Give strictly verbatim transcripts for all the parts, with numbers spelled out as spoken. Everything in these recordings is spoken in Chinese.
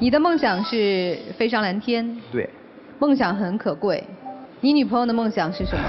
你的梦想是飞上蓝天。 对。 梦想很可贵。你女朋友的梦想是什么？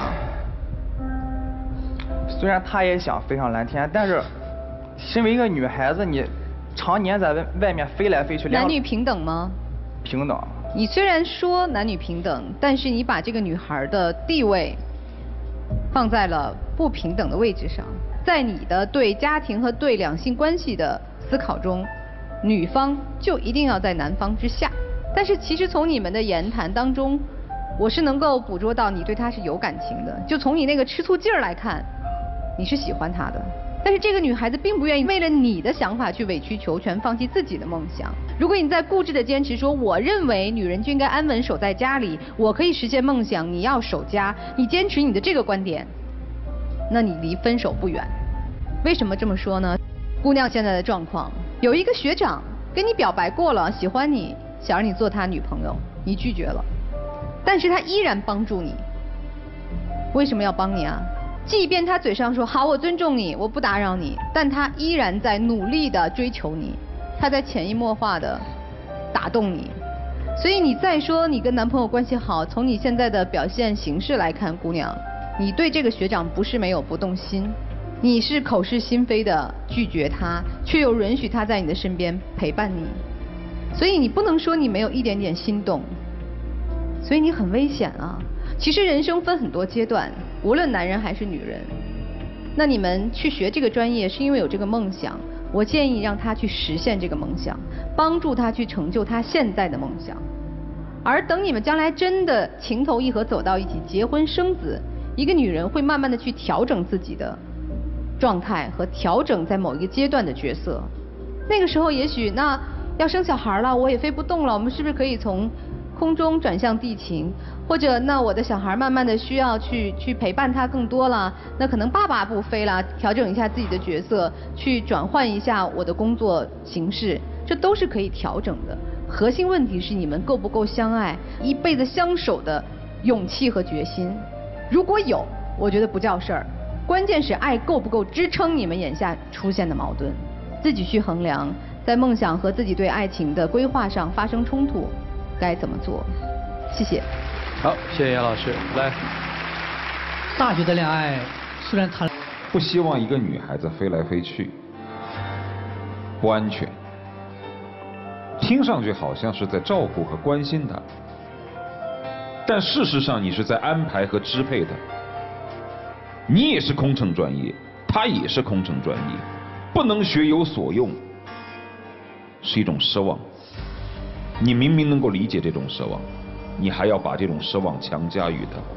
虽然她也想飞上蓝天，但是身为一个女孩子，你常年在外外面飞来飞去， 男女平等吗？ 平等。 你虽然说男女平等，但是你把这个女孩的地位放在了不平等的位置上。在你的对家庭和对两性关系的思考中，女方就一定要在男方之下。但是其实从你们的言谈当中，我是能够捕捉到你对她是有感情的。就从你那个吃醋劲儿来看，你是喜欢她的。但是这个女孩子并不愿意为了你的想法去委曲求全，放弃自己的梦想。如果你在固执的坚持说，我认为女人就应该安稳守在家里，我可以实现梦想，你要守家，你坚持你的这个观点，那你离分手不远。为什么这么说呢？姑娘现在的状况，有一个学长跟你表白过了，喜欢你，想让你做他女朋友，你拒绝了，但是他依然帮助你。为什么要帮你啊？即便他嘴上说好，我尊重你，我不打扰你，但他依然在努力的追求你，他在潜移默化的打动你。所以你再说你跟男朋友关系好，从你现在的表现形式来看，姑娘，你对这个学长不是没有不动心，你是口是心非的拒绝他，却又允许他在你的身边陪伴你。所以你不能说你没有一点点心动，所以你很危险啊。其实人生分很多阶段，无论男人还是女人。那你们去学这个专业是因为有这个梦想，我建议让他去实现这个梦想，帮助他去成就他现在的梦想。而等你们将来真的情投意合走到一起，结婚生子，一个女人会慢慢的去调整自己的状态和调整在某一个阶段的角色。那个时候也许那要生小孩了，我也飞不动了，我们是不是可以从空中转向地勤？或者那我的小孩慢慢的需要去去陪伴他更多了，那可能爸爸不飞了，调整一下自己的角色，去转换一下我的工作形式，这都是可以调整的。核心问题是你们够不够相爱，一辈子相守的勇气和决心。如果有，我觉得不叫事儿，关键是爱够不够支撑你们眼下出现的矛盾，自己去衡量，在梦想和自己对爱情的规划上发生冲突，该怎么做？谢谢。 好，谢谢杨老师。来， 大学的恋爱虽然谈， 不希望一个女孩子飞来飞去，不安全，听上去好像是在照顾和关心她，但事实上你是在安排和支配她。你也是空乘专业，她也是空乘专业，不能学有所用，是一种失望。你明明能够理解这种失望，你还要把这种失望强加于他。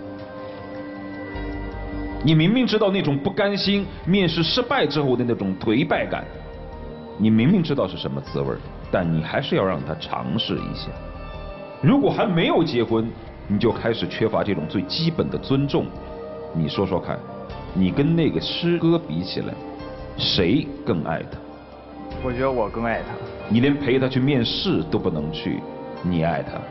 你明明知道那种不甘心，面试失败之后的那种颓败感，你明明知道是什么滋味，但你还是要让他尝试一下。如果还没有结婚，你就开始缺乏这种最基本的尊重。你说说看，你跟那个师哥比起来，谁更爱他？ 我觉得我更爱他。 你连陪他去面试都不能去，你爱他？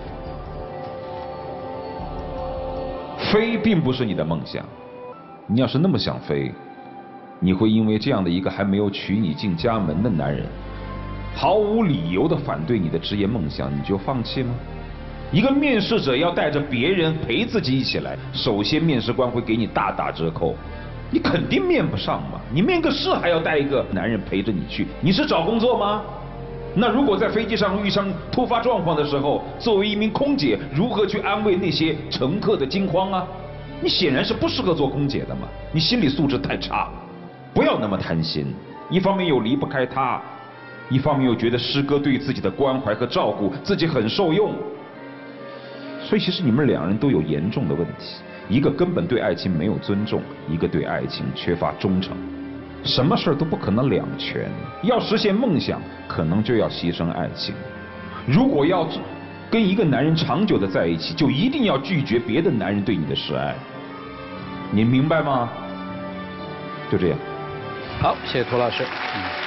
飞并不是你的梦想，你要是那么想飞，你会因为这样的一个还没有娶你进家门的男人，毫无理由的反对你的职业梦想，你就放弃吗？一个面试者要带着别人陪自己一起来，首先面试官会给你大打折扣，你肯定面不上嘛。你面个试还要带一个男人陪着你去，你是找工作吗？那如果在飞机上遇上突发状况的时候，作为一名空姐，如何去安慰那些乘客的惊慌啊？你显然是不适合做空姐的嘛，你心理素质太差。不要那么贪心，一方面又离不开他，一方面又觉得师哥对自己的关怀和照顾，自己很受用。所以其实你们两人都有严重的问题，一个根本对爱情没有尊重，一个对爱情缺乏忠诚。什么事儿都不可能两全，要实现梦想，可能就要牺牲爱情。如果要跟一个男人长久的在一起，就一定要拒绝别的男人对你的示爱。你明白吗？就这样。 好，谢谢涂老师。嗯